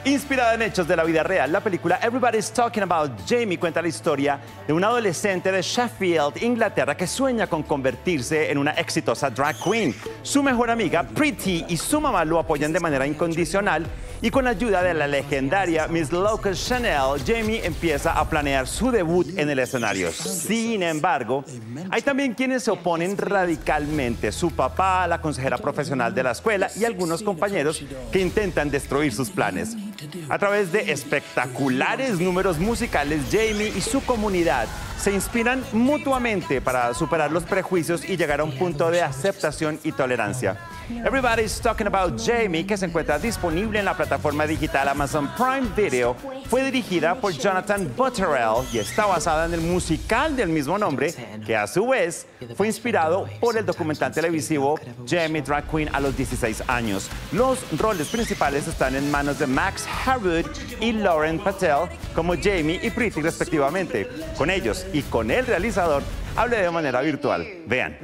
Inspirada en hechos de la vida real, la película Everybody's Talking About Jamie cuenta la historia de un adolescente de Sheffield, Inglaterra, que sueña con convertirse en una exitosa drag queen. Su mejor amiga, Pretty, y su mamá lo apoyan de manera incondicional, y con la ayuda de la legendaria Miss Local Chanel, Jamie empieza a planear su debut en el escenario. Sin embargo, hay también quienes se oponen radicalmente: su papá, la consejera profesional de la escuela y algunos compañeros que intentan destruir sus planes. A través de espectaculares números musicales, Jamie y su comunidad se inspiran mutuamente para superar los prejuicios y llegar a un punto de aceptación y tolerancia. Everybody's Talking About Jamie, que se encuentra disponible en la plataforma digital Amazon Prime Video, fue dirigida por Jonathan Butterell y está basada en el musical del mismo nombre, que a su vez fue inspirado por el documental televisivo Jamie Drag Queen a los 16 años. Los roles principales están en manos de Max Harwood y Lauren Patel como Jamie y Pretty respectivamente. Con ellos y con el realizador hablé de manera virtual. Vean.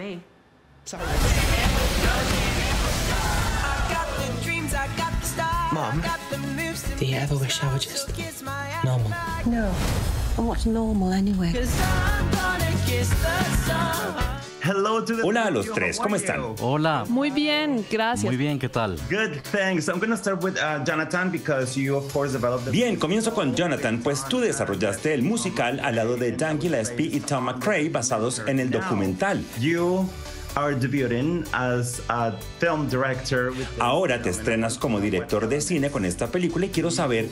Mom, do you ever wish I were just normal? No. And what's normal anyway? Hola a los tres, ¿cómo están? Hola. Muy bien, gracias. Muy bien, ¿qué tal? Good, thanks. I'm going to start with Jonathan because you of course developed the... Bien, comienzo con Jonathan, pues tú desarrollaste el musical al lado de Dan Gillespie y Tom McRae basados en el documental. Ahora te estrenas como director de cine con esta película y quiero saber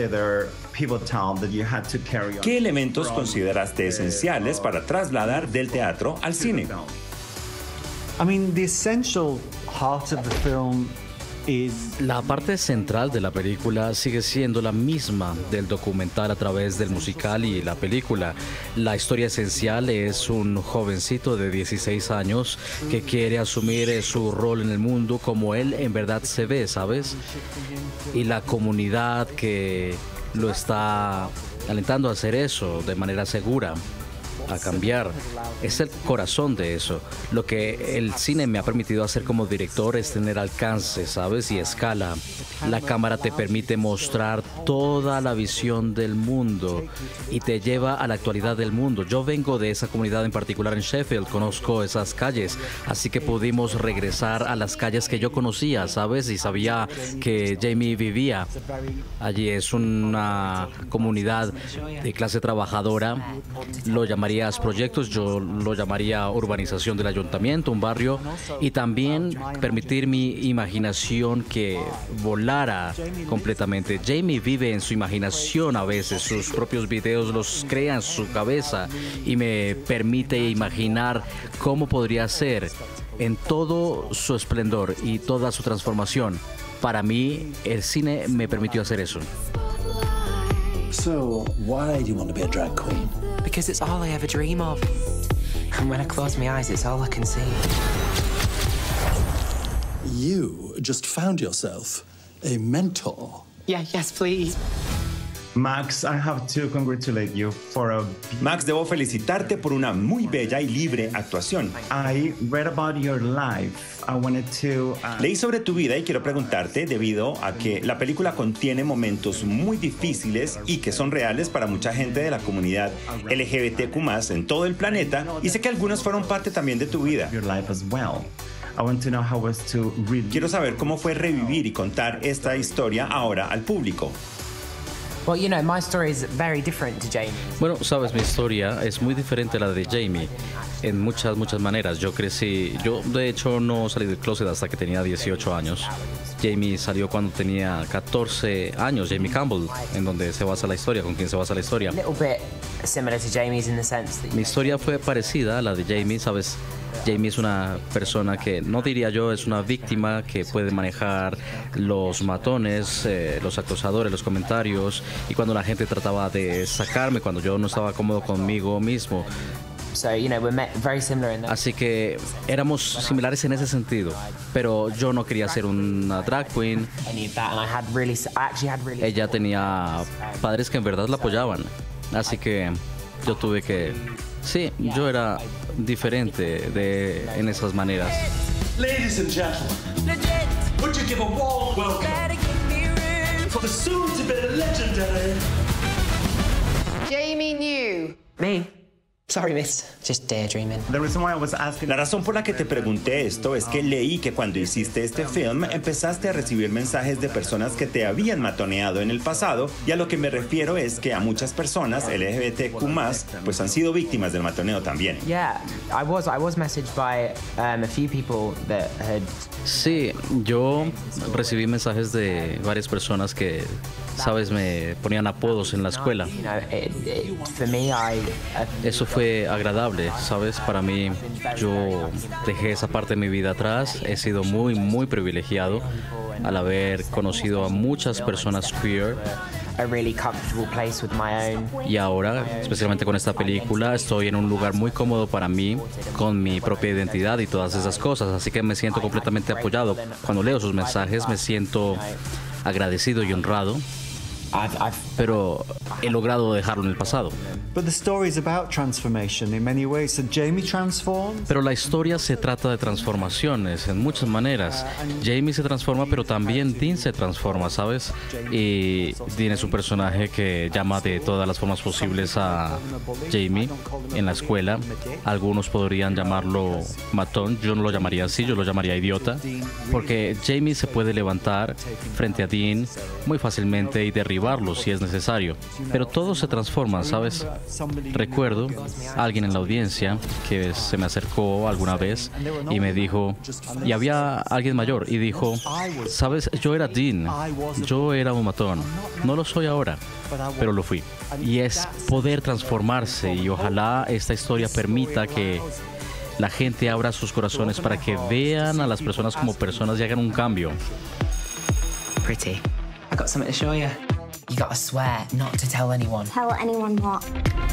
¿qué elementos consideraste esenciales para trasladar del teatro al cine? I mean, the essential heart of the film is... La parte central de la película sigue siendo la misma del documental a través del musical y la película. La historia esencial es un jovencito de 16 años que quiere asumir su rol en el mundo como él en verdad se ve, ¿sabes? Y la comunidad que lo está alentando a hacer eso de manera segura, a cambiar. Es el corazón de eso. Lo que el cine me ha permitido hacer como director es tener alcance, ¿sabes? Y escala. La cámara te permite mostrar toda la visión del mundo y te lleva a la actualidad del mundo. Yo vengo de esa comunidad en particular en Sheffield, conozco esas calles, así que pudimos regresar a las calles que yo conocía, ¿sabes? Y sabía que Jamie vivía. Allí es una comunidad de clase trabajadora, lo llamarías proyectos, yo lo llamaría urbanización del ayuntamiento, un barrio, y también permitir mi imaginación que volara completamente. Jamie vive en su imaginación a veces, sus propios videos los crea en su cabeza y me permite imaginar cómo podría ser en todo su esplendor y toda su transformación. Para mí, el cine me permitió hacer eso. So, why do you want to be a drag queen? Because it's all I ever dream of. And when I close my eyes, it's all I can see. You just found yourself a mentor. Yeah, yes, please. Max, I have to congratulate you for a... Max, debo felicitarte por una muy bella y libre actuación. I read about your life. I wanted to... Leí sobre tu vida y quiero preguntarte, debido a que la película contiene momentos muy difíciles y que son reales para mucha gente de la comunidad LGBTQ+ en todo el planeta, y sé que algunos fueron parte también de tu vida. Quiero saber cómo fue revivir y contar esta historia ahora al público. Well, you know, my story is very different to Jamie. Bueno, sabes, mi historia es muy diferente a la de Jamie en muchas maneras. Yo de hecho no salí del closet hasta que tenía 18 años. Jamie salió cuando tenía 14 años, Jamie Campbell, en donde se basa la historia, con quien se basa la historia. A little bit similar to Jamie's in the sense that... Mi historia fue parecida a la de Jamie, ¿sabes? Jamie es una persona que, no diría yo, es una víctima que puede manejar los matones, los acosadores, los comentarios, y cuando la gente trataba de sacarme, cuando yo no estaba cómodo conmigo mismo. So, you know, we're very similar in that. Así que éramos similares en ese sentido, pero yo no quería ser una drag queen. Ella tenía padres que en verdad la apoyaban, así que yo tuve que... Sí, yo era diferente en esas maneras. Ladies and gentlemen, would you give a warm welcome for the soon-to-be legendary Jamie New. Me? Sorry, miss. Just daydreaming. La razón por la que te pregunté esto es que leí que cuando hiciste este film empezaste a recibir mensajes de personas que te habían matoneado en el pasado, y a lo que me refiero es que a muchas personas LGBTQ+, pues han sido víctimas del matoneo también. Yeah, I was messaged by a few people that had... Sí, yo recibí mensajes de varias personas que, sabes, me ponían apodos en la escuela. You know, for me, Eso fue agradable, ¿sabes? Para mí, yo dejé esa parte de mi vida atrás. He sido muy, muy privilegiado al haber conocido a muchas personas queer. a really comfortable place with my own. Y ahora, especialmente con esta película, estoy en un lugar muy cómodo para mí, con mi propia identidad y todas esas cosas. Así que me siento completamente apoyado. Cuando leo sus mensajes me siento agradecido y honrado. Pero he logrado dejarlo en el pasado. But the story is about transformation in many ways. So Jamie transformed. Pero la historia se trata de transformaciones en muchas maneras. Jamie se transforma, pero también Dean se transforma, ¿sabes? Y Dean es un personaje que llama de todas las formas posibles a Jamie en la escuela. Algunos podrían llamarlo matón. Yo no lo llamaría así, yo lo llamaría idiota. Porque Jamie se puede levantar frente a Dean muy fácilmente y derribarlo si es necesario. Pero todos se transforman, ¿sabes? Recuerdo a alguien en la audiencia que se me acercó alguna vez y me dijo, y había alguien mayor, y dijo, ¿sabes? Yo era Dean, yo era un matón, no lo soy ahora, pero lo fui. Y es poder transformarse, y ojalá esta historia permita que la gente abra sus corazones para que vean a las personas como personas y hagan un cambio. Pretty. I got something to show you. You gotta swear not to tell anyone. Tell anyone what?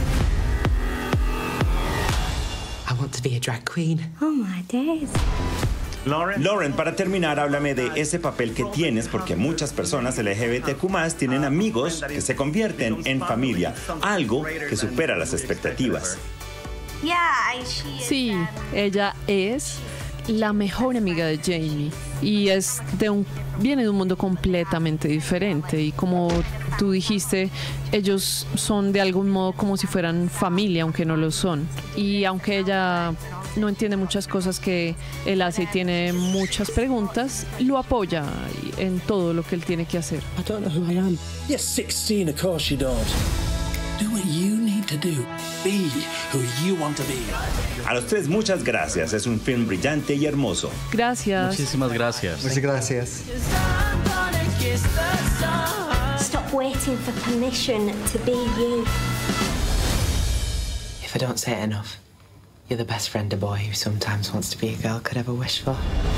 I want to be a drag queen. Oh my days. Lauren, para terminar, háblame de ese papel que tienes, porque muchas personas LGBTQ+ tienen amigos que se convierten en familia, algo que supera las expectativas. Sí, ella es la mejor amiga de Jamie y viene de un mundo completamente diferente, y como tú dijiste, ellos son de algún modo como si fueran familia, aunque no lo son. Y aunque ella no entiende muchas cosas que él hace y tiene muchas preguntas, lo apoya en todo lo que él tiene que hacer. I don't know who I am. You're 16, of course you don't. Do what you need to do. Be who you want to be. A los tres, muchas gracias. Es un film brillante y hermoso. Gracias. Muchísimas gracias. Muchas gracias. Stop waiting for permission to be you. If I don't say it enough, you're the best friend a boy who sometimes wants to be a girl could ever wish for.